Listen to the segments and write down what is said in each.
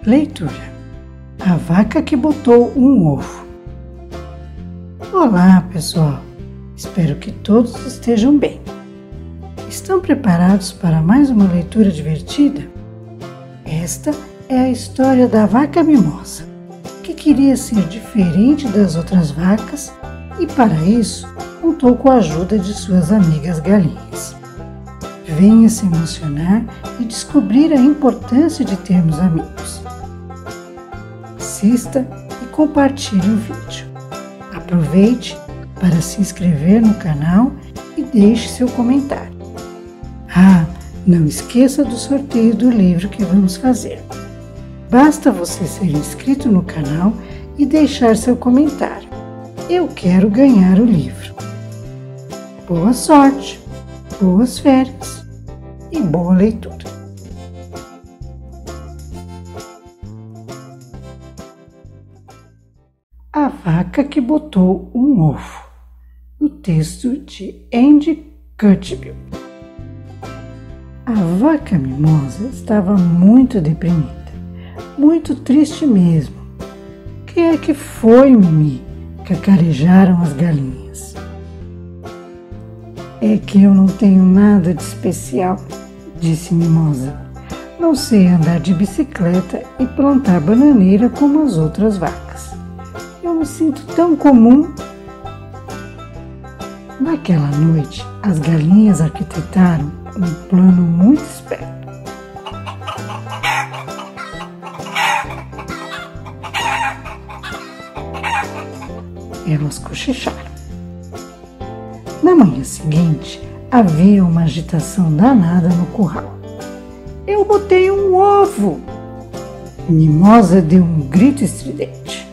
Leitura: A Vaca que Botou um Ovo. Olá, pessoal! Espero que todos estejam bem. Estão preparados para mais uma leitura divertida? Esta é a história da vaca mimosa, que queria ser diferente das outras vacas e, para isso, contou com a ajuda de suas amigas galinhas. Venha se emocionar e descobrir a importância de termos amigos. Assista e compartilhe o vídeo. Aproveite para se inscrever no canal e deixe seu comentário. Não esqueça do sorteio do livro que vamos fazer. Basta você ser inscrito no canal e deixar seu comentário. Eu quero ganhar o livro. Boa sorte, boas férias e boa leitura. A Vaca que Botou um Ovo. O texto de Andy Cutchbill. A vaca mimosa estava muito deprimida, muito triste mesmo. Que é que foi, Mimi? Cacarejaram as galinhas. É que eu não tenho nada de especial, disse Mimosa. Não sei andar de bicicleta e plantar bananeira como as outras vacas. Eu me sinto tão comum. Naquela noite, as galinhas arquitetaram um plano muito esperto. Elas cochicharam. Na manhã seguinte, havia uma agitação danada no curral. Eu botei um ovo! Mimosa deu um grito estridente.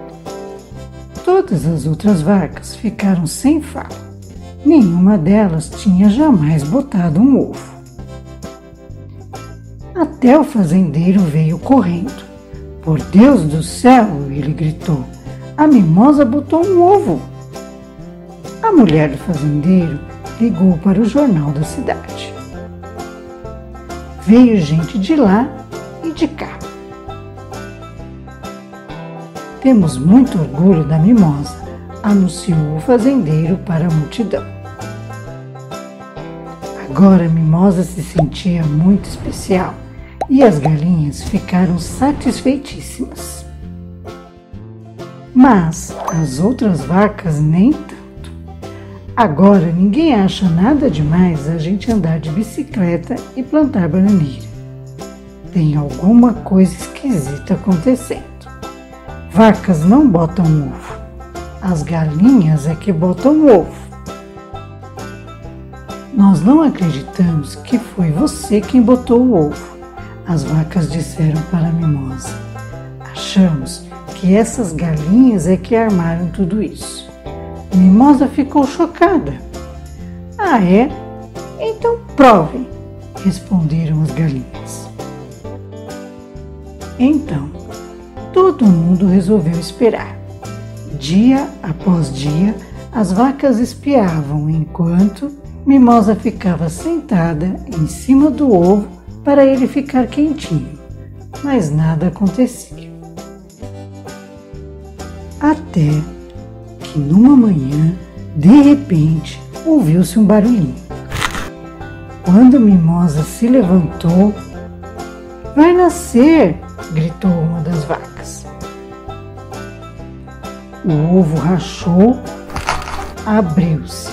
Todas as outras vacas ficaram sem fala. Nenhuma delas tinha jamais botado um ovo. Até o fazendeiro veio correndo. Por Deus do céu, ele gritou, a mimosa botou um ovo. A mulher do fazendeiro ligou para o jornal da cidade. Veio gente de lá e de cá. Temos muito orgulho da mimosa, anunciou o fazendeiro para a multidão. Agora a mimosa se sentia muito especial e as galinhas ficaram satisfeitíssimas. Mas as outras vacas nem tanto. Agora ninguém acha nada demais a gente andar de bicicleta e plantar bananeira. Tem alguma coisa esquisita acontecendo. Vacas não botam ovo. As galinhas é que botam ovo. Nós não acreditamos que foi você quem botou o ovo, as vacas disseram para a mimosa. Achamos que essas galinhas é que armaram tudo isso. Mimosa ficou chocada. Ah, é? Então provem, responderam as galinhas. Então, todo mundo resolveu esperar. Dia após dia, as vacas espiavam enquanto Mimosa ficava sentada em cima do ovo para ele ficar quentinho, mas nada acontecia. Até que numa manhã, de repente, ouviu-se um barulhinho. Quando Mimosa se levantou, vai nascer, gritou uma das vacas. O ovo rachou, abriu-se.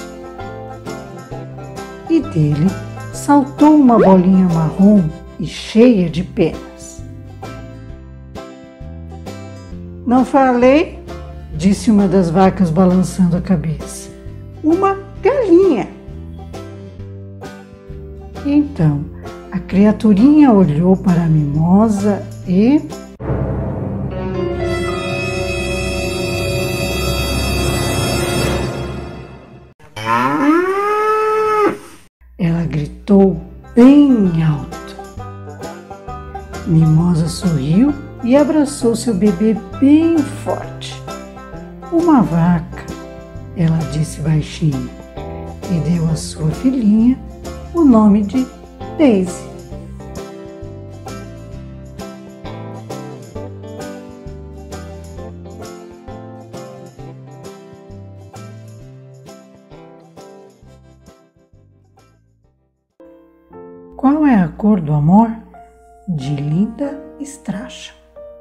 E dele saltou uma bolinha marrom e cheia de penas. Não falei? Disse uma das vacas balançando a cabeça. Uma galinha. Então, a criaturinha olhou para a mimosa e... Ela gritou bem alto. Mimosa sorriu e abraçou seu bebê bem forte. Uma vaca, ela disse baixinho, e deu à sua filhinha o nome de Daisy. cor do amor? De Linda Stracha.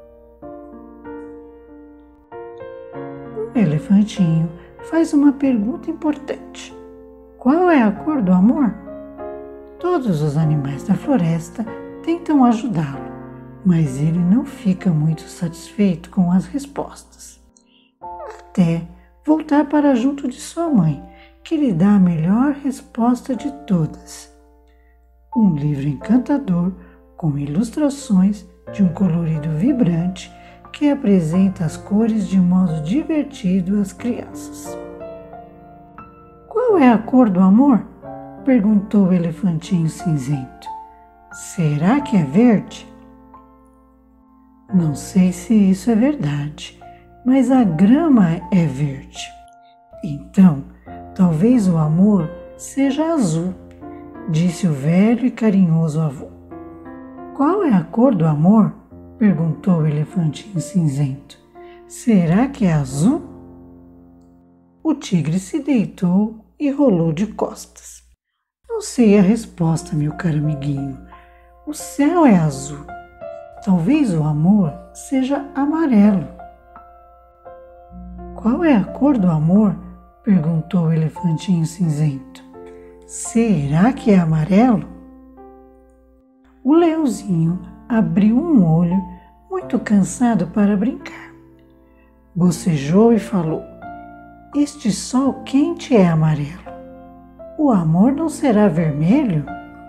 Um elefantinho faz uma pergunta importante. Qual é a cor do amor? Todos os animais da floresta tentam ajudá-lo, mas ele não fica muito satisfeito com as respostas. Até voltar para junto de sua mãe, que lhe dá a melhor resposta de todas. Um livro encantador com ilustrações de um colorido vibrante que apresenta as cores de modo divertido às crianças. Qual é a cor do amor? Perguntou o elefantinho cinzento. Será que é verde? Não sei se isso é verdade, mas a grama é verde. Então, talvez o amor seja azul, disse o velho e carinhoso avô. Qual é a cor do amor? Perguntou o elefantinho cinzento. Será que é azul? O tigre se deitou e rolou de costas. Não sei a resposta, meu caro amiguinho. O céu é azul. Talvez o amor seja amarelo. Qual é a cor do amor? Perguntou o elefantinho cinzento. Será que é amarelo? O leãozinho abriu um olho, muito cansado para brincar. Bocejou e falou: Este sol quente é amarelo. O amor não será vermelho?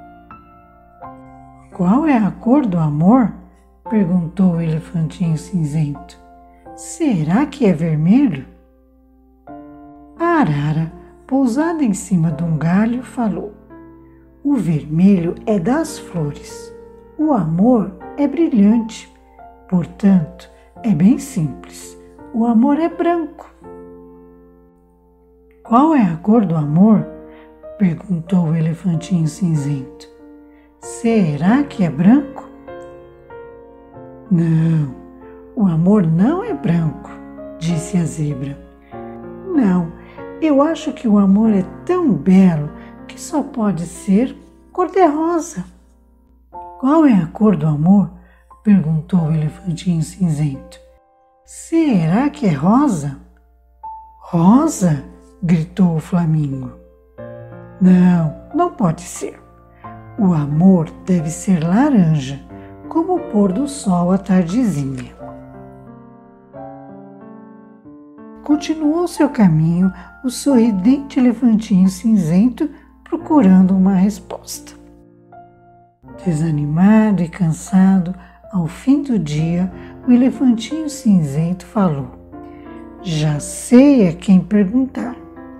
Qual é a cor do amor? Perguntou o elefantinho cinzento. Será que é vermelho? A arara, pousada em cima de um galho, falou: O vermelho é das flores. O amor é brilhante. Portanto, é bem simples. O amor é branco. Qual é a cor do amor? Perguntou o elefantinho cinzento. Será que é branco? Não, o amor não é branco, disse a zebra. Não, eu acho que o amor é tão belo que só pode ser cor-de-rosa. Qual é a cor do amor? Perguntou o elefantinho cinzento. Será que é rosa? Rosa? Gritou o flamingo. Não, não pode ser. O amor deve ser laranja, como o pôr do sol à tardezinha. Continuou seu caminho o sorridente elefantinho cinzento procurando uma resposta. Desanimado e cansado, ao fim do dia, o elefantinho cinzento falou: Já sei a quem perguntar.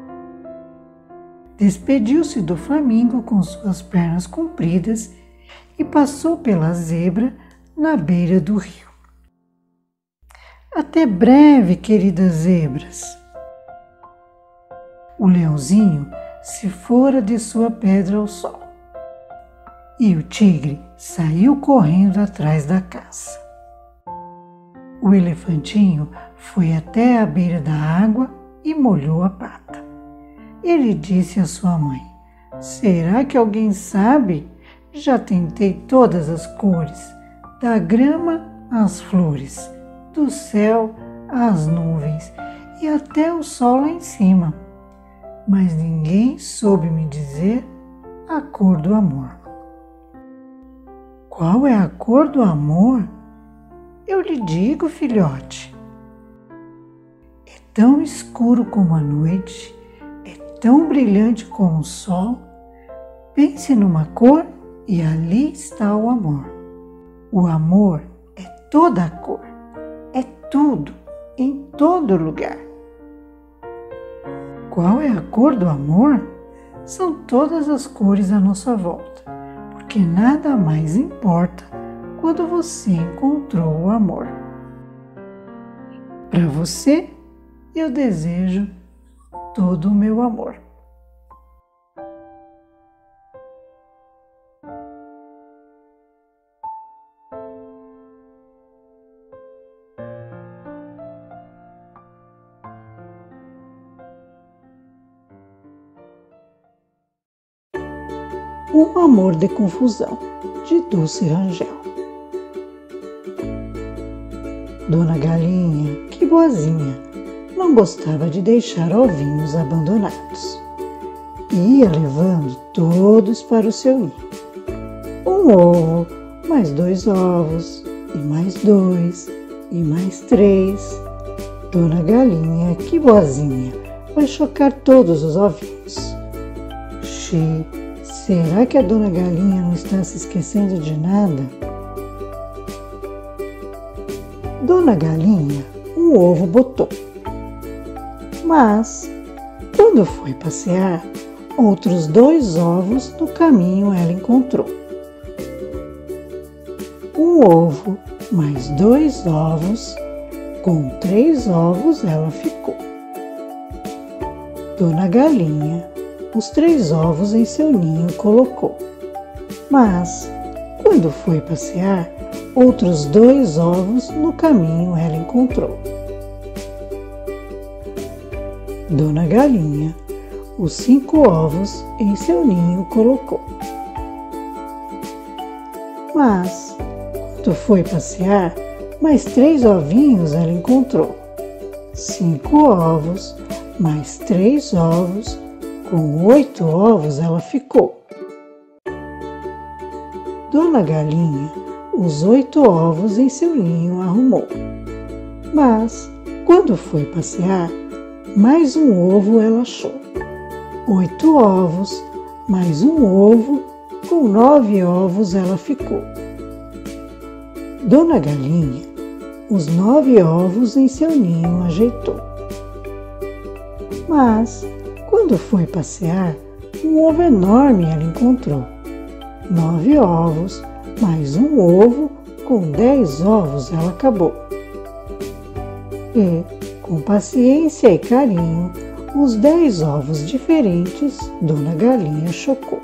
Despediu-se do flamingo com suas pernas compridas e passou pela zebra na beira do rio. Até breve, queridas zebras. O leãozinho se fora de sua pedra ao sol e o tigre saiu correndo atrás da caça. O elefantinho foi até a beira da água e molhou a pata. Ele disse à sua mãe: Será que alguém sabe? Já tentei todas as cores, da grama às flores, do céu às nuvens e até o sol lá em cima. Mas ninguém soube me dizer a cor do amor. Qual é a cor do amor? Eu lhe digo, filhote. É tão escuro como a noite, é tão brilhante como o sol. Pense numa cor e ali está o amor. O amor é toda a cor, é tudo, em todo lugar. Qual é a cor do amor? São todas as cores à nossa volta, porque nada mais importa quando você encontrou o amor. Para você, eu desejo todo o meu amor. Um amor de confusão, de Dulce Rangel. Dona Galinha, que boazinha, não gostava de deixar ovinhos abandonados. Ia levando todos para o seu ninho. Um ovo, mais 2 ovos, e mais 2, e mais 3. Dona Galinha, que boazinha, vai chocar todos os ovinhos. Xi, será que a Dona Galinha não está se esquecendo de nada? Dona Galinha um ovo botou. Mas, quando foi passear, outros 2 ovos no caminho ela encontrou. Um ovo mais 2 ovos, com 3 ovos ela ficou. Dona Galinha os 3 ovos em seu ninho colocou. Mas, quando foi passear, outros 2 ovos no caminho ela encontrou. Dona Galinha os 5 ovos em seu ninho colocou. Mas, quando foi passear, mais 3 ovinhos ela encontrou. 5 ovos, mais 3 ovos, com 8 ovos ela ficou. Dona Galinha os 8 ovos em seu ninho arrumou. Mas, quando foi passear, mais um ovo ela achou. 8 ovos, mais um ovo, com 9 ovos ela ficou. Dona Galinha os 9 ovos em seu ninho ajeitou. Mas, quando foi passear, um ovo enorme ela encontrou. 9 ovos, mais um ovo, com 10 ovos ela acabou. E, com paciência e carinho, os 10 ovos diferentes Dona Galinha chocou.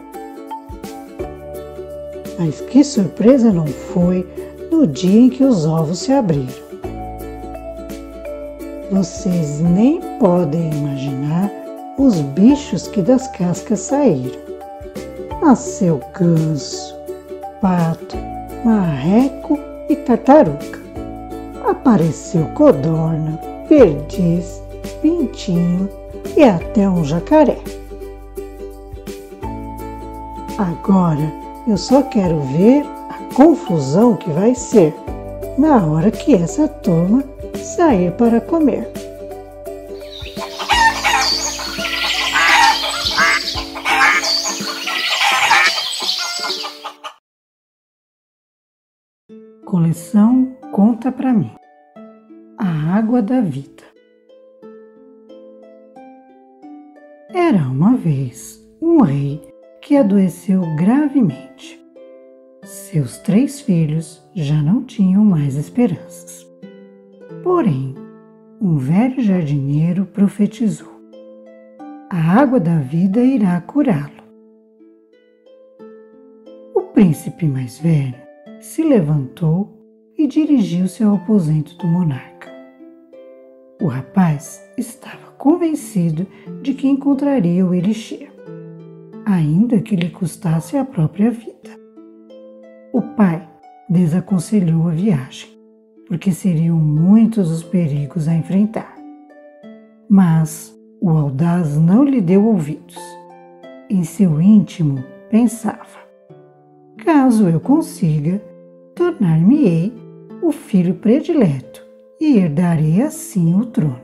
Mas que surpresa não foi no dia em que os ovos se abriram. Vocês nem podem imaginar os bichos que das cascas saíram. Nasceu ganso, pato, marreco e tartaruga. Apareceu codorna, perdiz, pintinho e até um jacaré. Agora eu só quero ver a confusão que vai ser na hora que essa turma sair para comer. Coleção Conta Pra Mim. A Água da Vida. Era uma vez um rei que adoeceu gravemente. Seus 3 filhos já não tinham mais esperanças. Porém, um velho jardineiro profetizou: a água da vida irá curá-lo. O príncipe mais velho se levantou e dirigiu-se ao aposento do monarca. O rapaz estava convencido de que encontraria o elixir, ainda que lhe custasse a própria vida. O pai desaconselhou a viagem, porque seriam muitos os perigos a enfrentar. Mas o audaz não lhe deu ouvidos. Em seu íntimo pensava: caso eu consiga, tornar-me-ei o filho predileto e herdarei assim o trono.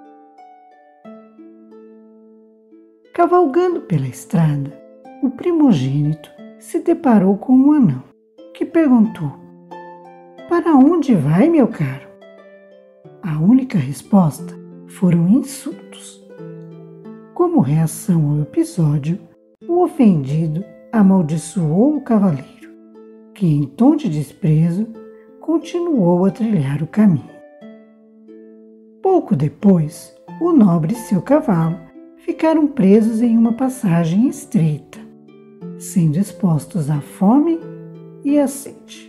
Cavalgando pela estrada, o primogênito se deparou com um anão, que perguntou: para onde vai, meu caro? A única resposta foram insultos. Como reação ao episódio, o ofendido amaldiçoou o cavaleiro, que, em tom de desprezo, continuou a trilhar o caminho. Pouco depois, o nobre e seu cavalo ficaram presos em uma passagem estreita, sendo expostos à fome e à sede.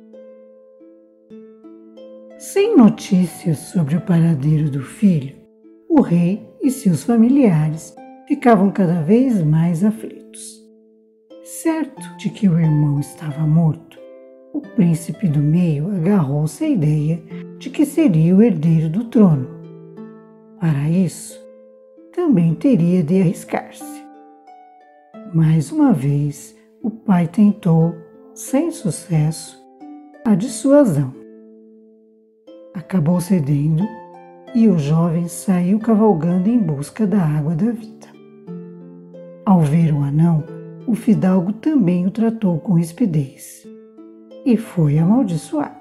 Sem notícias sobre o paradeiro do filho, o rei e seus familiares ficavam cada vez mais aflitos. Certo de que o irmão estava morto, o príncipe do meio agarrou-se à ideia de que seria o herdeiro do trono. Para isso, também teria de arriscar-se. Mais uma vez, o pai tentou, sem sucesso, a dissuasão. Acabou cedendo e o jovem saiu cavalgando em busca da água da vida. Ao ver o anão, o fidalgo também o tratou com rispidez e foi amaldiçoado.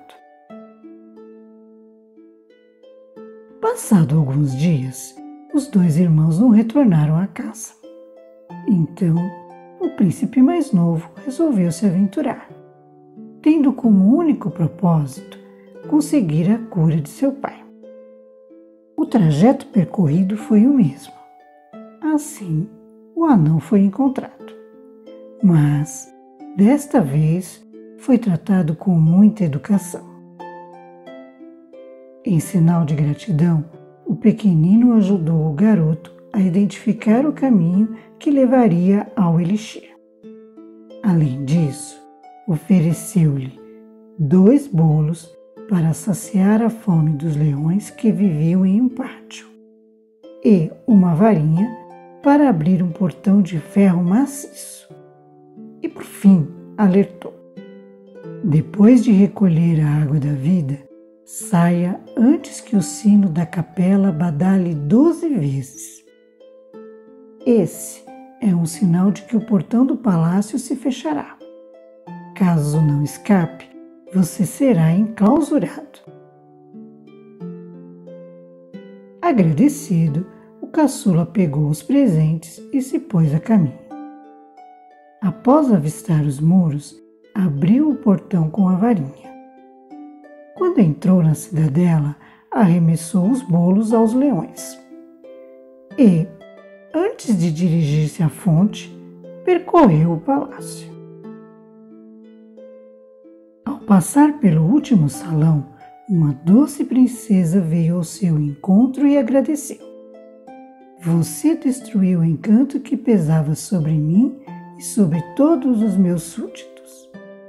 Passado alguns dias, os dois irmãos não retornaram à casa. Então, o príncipe mais novo resolveu se aventurar, tendo como único propósito conseguir a cura de seu pai. O trajeto percorrido foi o mesmo. Assim, o anão foi encontrado, mas, desta vez, foi tratado com muita educação. Em sinal de gratidão, o pequenino ajudou o garoto a identificar o caminho que levaria ao elixir. Além disso, ofereceu-lhe 2 bolos para saciar a fome dos leões que viviam em um pátio e uma varinha para abrir um portão de ferro maciço. E por fim alertou: depois de recolher a água da vida, saia antes que o sino da capela badale 12 vezes. Esse é um sinal de que o portão do palácio se fechará. Caso não escape, você será enclausurado. Agradecido, o caçula pegou os presentes e se pôs a caminho. Após avistar os muros, abriu o portão com a varinha. Quando entrou na cidadela, arremessou os bolos aos leões. E, antes de dirigir-se à fonte, percorreu o palácio. Ao passar pelo último salão, uma doce princesa veio ao seu encontro e agradeceu. Você destruiu o encanto que pesava sobre mim e sobre todos os meus súditos.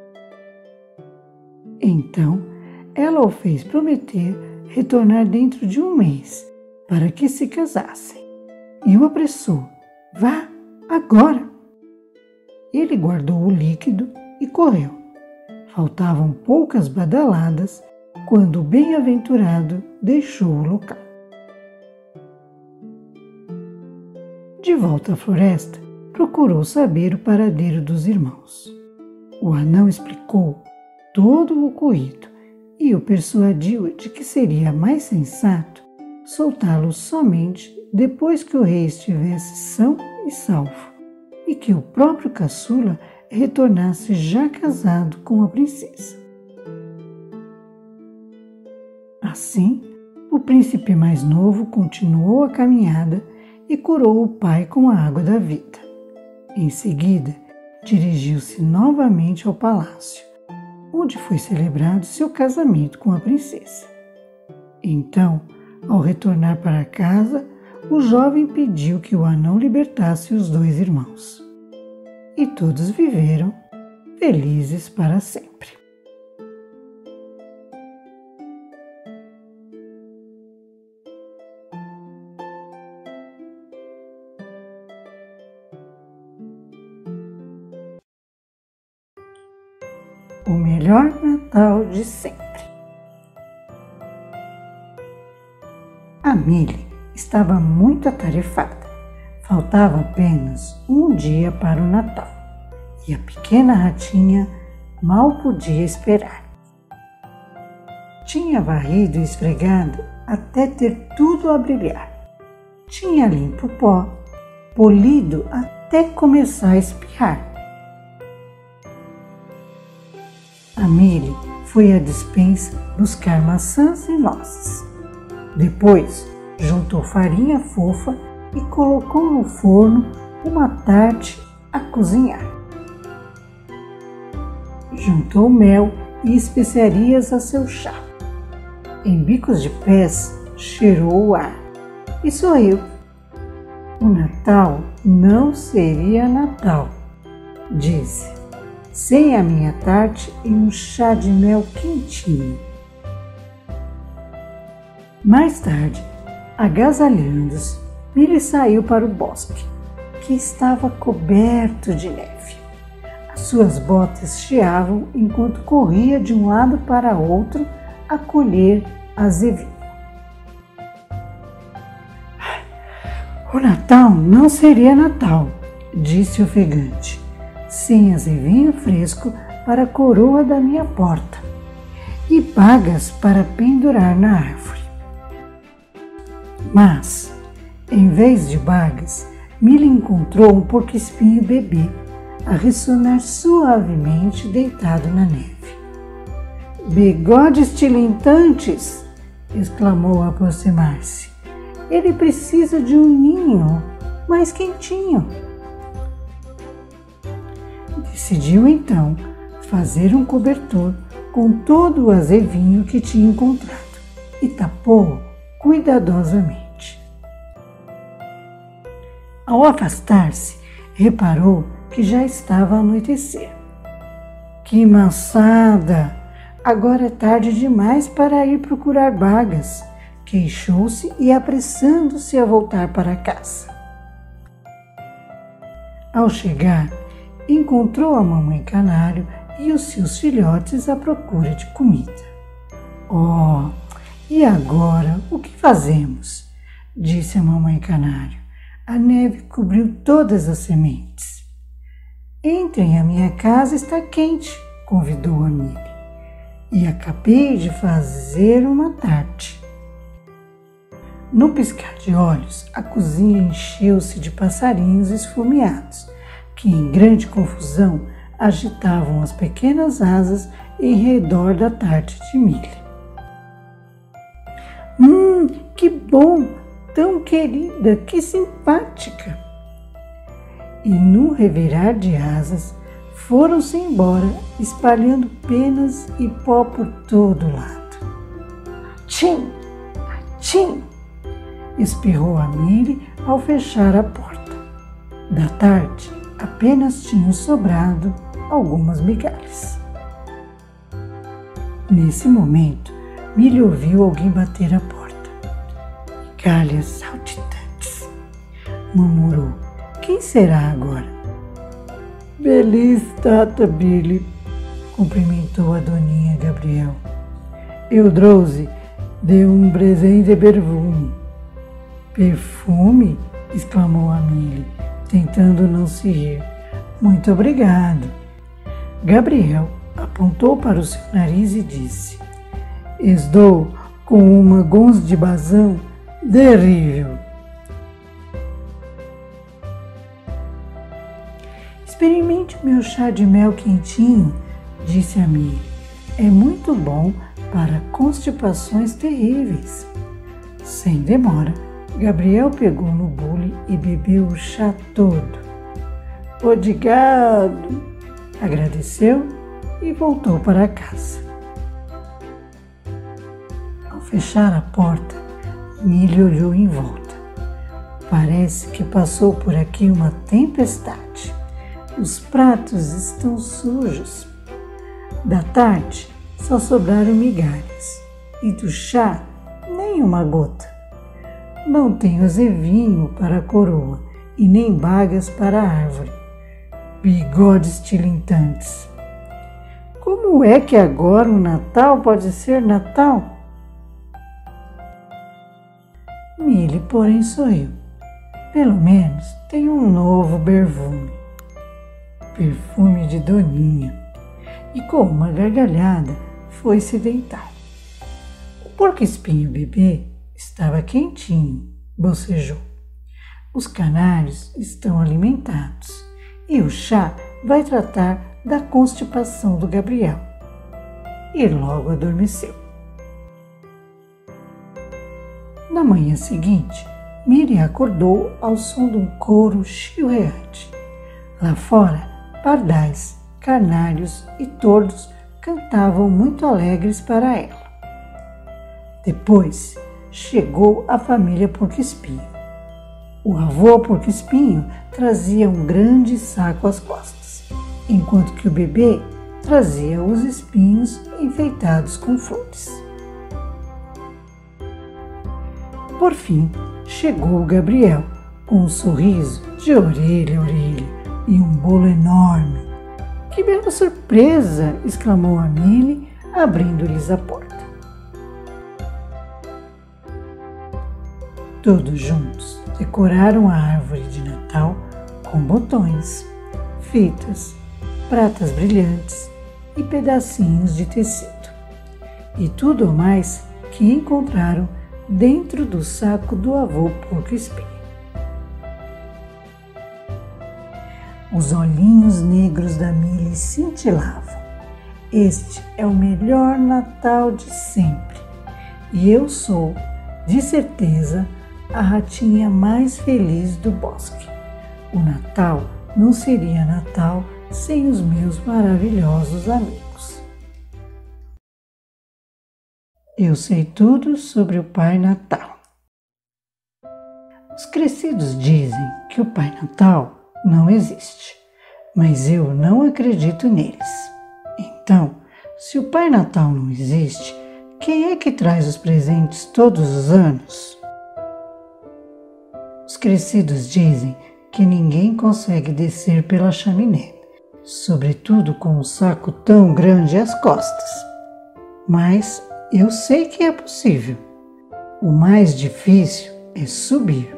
Então, ela o fez prometer retornar dentro de 1 mês para que se casassem e o apressou. Vá, agora! Ele guardou o líquido e correu. Faltavam poucas badaladas quando o bem-aventurado deixou o local. De volta à floresta, procurou saber o paradeiro dos irmãos. O anão explicou todo o ocorrido e o persuadiu de que seria mais sensato soltá-los somente depois que o rei estivesse são e salvo e que o próprio caçula retornasse já casado com a princesa. Assim, o príncipe mais novo continuou a caminhada e curou o pai com a água da vida. Em seguida, dirigiu-se novamente ao palácio, onde foi celebrado seu casamento com a princesa. Então, ao retornar para casa, o jovem pediu que o anão libertasse os 2 irmãos. E todos viveram felizes para sempre. O melhor Natal de sempre. A Milly estava muito atarefada. Faltava apenas 1 dia para o Natal e a pequena ratinha mal podia esperar. Tinha varrido e esfregado até ter tudo a brilhar. Tinha limpo o pó, polido até começar a espirrar. A Milly foi à despensa buscar maçãs e nozes. Depois, juntou farinha fofa e colocou no forno uma tarte a cozinhar. Juntou mel e especiarias a seu chá. Em bicos de pés, cheirou o ar e sorriu. O Natal não seria Natal disse, sem a minha tarte e um chá de mel quentinho. Mais tarde, agasalhando-se, Milly saiu para o bosque, que estava coberto de neve. As suas botas chiavam enquanto corria de um lado para outro a colher azevinho. O Natal não seria Natal, disse ofegante, sem azevinho fresco para a coroa da minha porta e bagas para pendurar na árvore. Mas, em vez de bagas, Milly encontrou um porco-espinho bebê a ressonar suavemente deitado na neve. Bigodes tilintantes! Exclamou ao aproximar-se. Ele precisa de um ninho mais quentinho. Decidiu então fazer um cobertor com todo o azevinho que tinha encontrado e tapou-o cuidadosamente. Ao afastar-se, reparou que já estava a anoitecer. Que maçada! Agora é tarde demais para ir procurar bagas, queixou-se e apressando-se a voltar para casa. Ao chegar, encontrou a mamãe canário e os seus filhotes à procura de comida. Oh, e agora o que fazemos? Disse a mamãe canário. A neve cobriu todas as sementes. Entrem, a minha casa está quente, convidou a Milly. E acabei de fazer uma tarte. No piscar de olhos, a cozinha encheu-se de passarinhos esfomeados, que em grande confusão agitavam as pequenas asas em redor da tarte de Milly. Que bom! Tão querida, que simpática! E num revirar de asas, foram-se embora, espalhando penas e pó por todo lado. Tchim! Tchim! Espirrou a Milly ao fechar a porta. Da tarte, apenas tinham sobrado algumas migalhas. Nesse momento, Milly ouviu alguém bater a porta. Migalhas saltitantes, murmurou. Quem será agora? Feliz Tata Billy, cumprimentou a doninha Gabriel. Eu trouxe de um presente de perfume. Perfume? Exclamou a Milly, tentando não se rir. Muito obrigado. Gabriel apontou para o seu nariz e disse: Estou com uma gons de bazão terrível. Experimente meu chá de mel quentinho, disse a Milly. É muito bom para constipações terríveis. Sem demora, Gabriel pegou no bule e bebeu o chá todo. Obrigado! Agradeceu e voltou para casa. Ao fechar a porta, Milly olhou em volta. Parece que passou por aqui uma tempestade. Os pratos estão sujos. Da tarte só sobraram migalhas e do chá nem uma gota. Não tenho azevinho para a coroa e nem bagas para a árvore. Bigodes tilintantes. Como é que agora o Natal pode ser Natal? Milly, porém, sorriu. Pelo menos tem um novo perfume. Perfume de doninha. E com uma gargalhada foi se deitar. O porco-espinho bebê estava quentinho, bocejou. Os canários estão alimentados e o chá vai tratar da constipação do Gabriel. E logo adormeceu. Na manhã seguinte, Milly acordou ao som de um coro chilreante. Lá fora, pardais, canários e tordos cantavam muito alegres para ela. Depois chegou a família Porco-Espinho. O avô Porco-Espinho trazia um grande saco às costas. enquanto que o bebê trazia os espinhos enfeitados com flores. Por fim, chegou Gabriel, com um sorriso de orelha a orelha e um bolo enorme. Que bela surpresa! Exclamou a Milly, abrindo-lhes a porta. Todos juntos decoraram a árvore de Natal com botões, fitas, pratas brilhantes e pedacinhos de tecido, e tudo mais que encontraram dentro do saco do avô porco-espinho. Os olhinhos negros da Milly cintilavam. Este é o melhor Natal de sempre, e eu sou, de certeza, a ratinha mais feliz do bosque. O Natal não seria Natal sem os meus maravilhosos amigos. Eu sei tudo sobre o Pai Natal. Os crescidos dizem que o Pai Natal não existe, mas eu não acredito neles. Então, se o Pai Natal não existe, quem é que traz os presentes todos os anos? Os crescidos dizem que ninguém consegue descer pela chaminé, sobretudo com um saco tão grande às costas. Mas eu sei que é possível. O mais difícil é subir.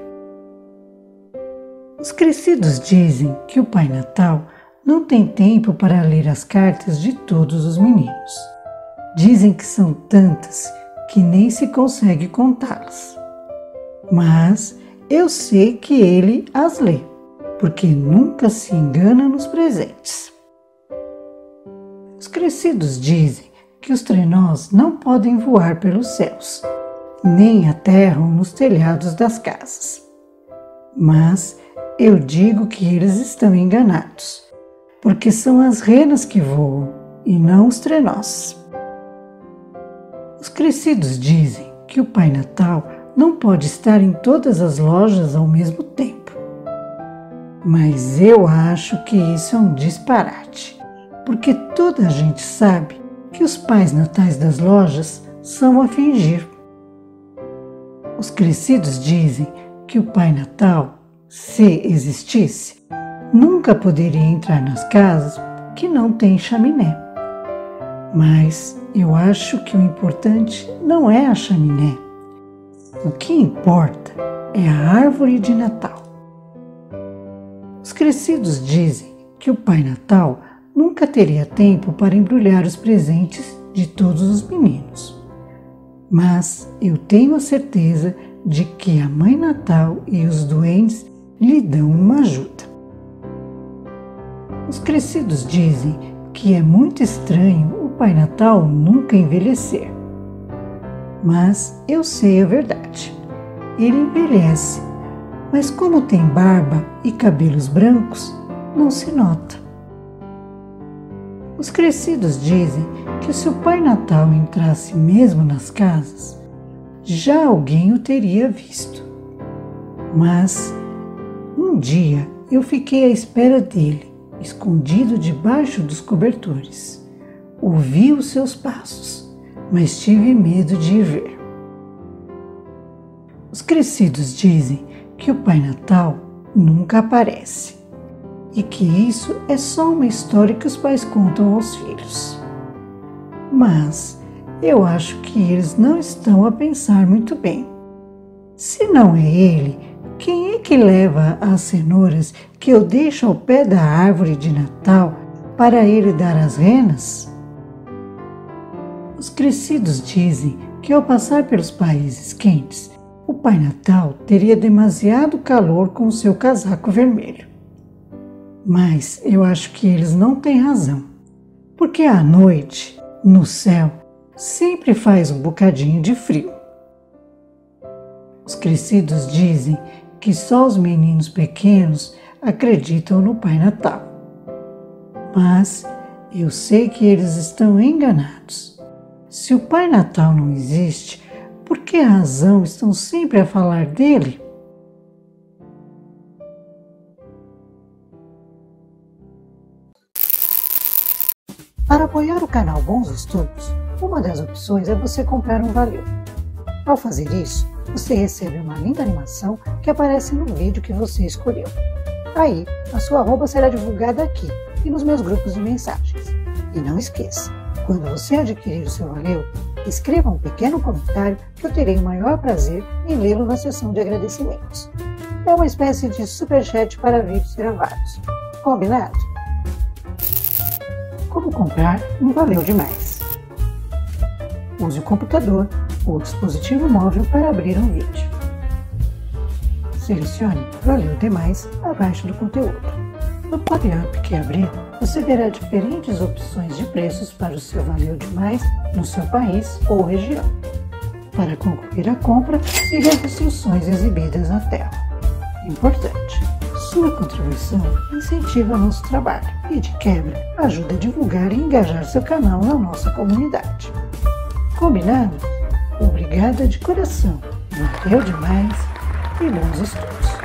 Os crescidos dizem que o Pai Natal não tem tempo para ler as cartas de todos os meninos. Dizem que são tantas que nem se consegue contá-las. Mas eu sei que ele as lê, porque nunca se engana nos presentes. Os crescidos dizem que os trenós não podem voar pelos céus, nem aterram nos telhados das casas. Mas eu digo que eles estão enganados, porque são as renas que voam e não os trenós. Os crescidos dizem que o Pai Natal não pode estar em todas as lojas ao mesmo tempo. Mas eu acho que isso é um disparate, porque toda a gente sabe que os Pais Natais das lojas são a fingir. Os crescidos dizem que o Pai Natal, se existisse, nunca poderia entrar nas casas que não têm chaminé. Mas eu acho que o importante não é a chaminé. O que importa é a árvore de Natal. Os crescidos dizem que o Pai Natal nunca teria tempo para embrulhar os presentes de todos os meninos. Mas eu tenho a certeza de que a Mãe Natal e os duendes lhe dão uma ajuda. Os crescidos dizem que é muito estranho o Pai Natal nunca envelhecer. Mas eu sei a verdade. Ele envelhece, mas como tem barba e cabelos brancos, não se nota. Os crescidos dizem que se o Pai Natal entrasse mesmo nas casas, já alguém o teria visto. Mas um dia eu fiquei à espera dele, escondido debaixo dos cobertores. Ouvi os seus passos, mas tive medo de ir ver. Os crescidos dizem que o Pai Natal nunca aparece e que isso é só uma história que os pais contam aos filhos. Mas eu acho que eles não estão a pensar muito bem. Se não é ele, quem é que leva as cenouras que eu deixo ao pé da árvore de Natal para ele dar às renas? Os crescidos dizem que ao passar pelos países quentes, o Pai Natal teria demasiado calor com o seu casaco vermelho. Mas eu acho que eles não têm razão, porque à noite, no céu, sempre faz um bocadinho de frio. Os crescidos dizem que só os meninos pequenos acreditam no Pai Natal. Mas eu sei que eles estão enganados. Se o Pai Natal não existe, por que razão estão sempre a falar dele? Para apoiar o canal Bons Estudos, uma das opções é você comprar um Valeu. Ao fazer isso, você recebe uma linda animação que aparece no vídeo que você escolheu. Aí, a sua arroba será divulgada aqui e nos meus grupos de mensagens. E não esqueça, quando você adquirir o seu Valeu, escreva um pequeno comentário que eu terei o maior prazer em lê-lo na seção de agradecimentos. É uma espécie de superchat para vídeos gravados. Combinado? Como comprar um Valeu Demais? Use o computador ou dispositivo móvel para abrir um vídeo. Selecione Valeu Demais abaixo do conteúdo. No pop-up que abrir, você verá diferentes opções de preços para o seu Valeu Demais no seu país ou região. Para concluir a compra, siga as instruções exibidas na tela. Importante: sua contribuição incentiva nosso trabalho e, de quebra, ajuda a divulgar e engajar seu canal na nossa comunidade. Combinado? Obrigada de coração. Valeu demais e bons estudos!